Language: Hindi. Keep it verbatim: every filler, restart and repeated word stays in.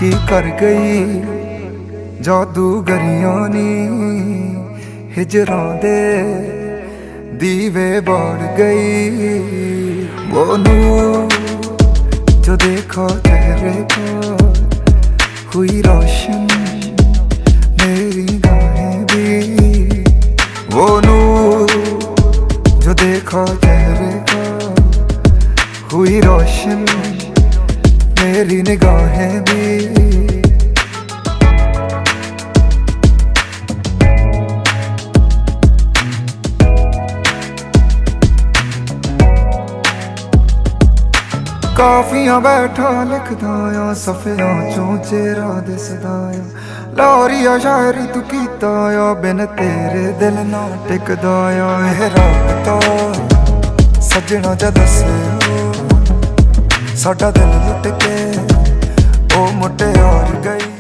की कर गई जादूगरियों नी हिजरों दे दीवे बढ़ गई। वो नूर जो देखो चेहरे पर हुई रोशन मेरी गाहें भी। वो नूर जो देखो चेहरे पर हुई रोशन मेरी निगाहें भी। काफियां बैठा लिखदा आ सफियां चों चेहरा दिसदा आ। लाहौरिया शायरी तू कीता आ बिन तेरे दिल ना टिकदा आ। एह राबता सजना जा दस्सियो साडा दिल लुट के ओ मुटियार गई।